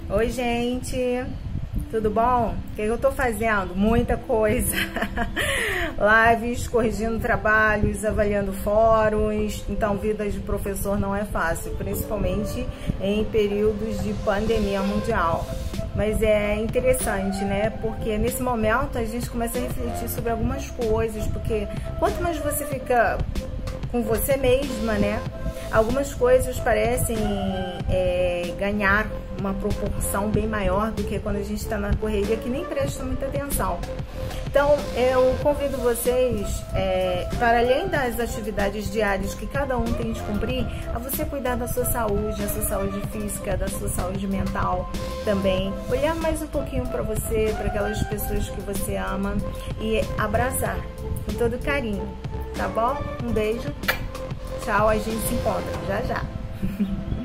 Oi, gente, tudo bom? O que eu tô fazendo? Muita coisa. Lives, corrigindo trabalhos, avaliando fóruns. Então, vida de professor não é fácil, principalmente em períodos de pandemia mundial. Mas é interessante, né? Porque nesse momento a gente começa a refletir sobre algumas coisas, porque quanto mais você fica com você mesma, né? Algumas coisas parecem ganhar uma proporção bem maior do que quando a gente está na correria, que nem presta muita atenção. Então, eu convido vocês, para além das atividades diárias que cada um tem de cumprir, a você cuidar da sua saúde física, da sua saúde mental também. Olhar mais um pouquinho para você, para aquelas pessoas que você ama e abraçar com todo carinho, tá bom? Um beijo, tchau, a gente se encontra já já.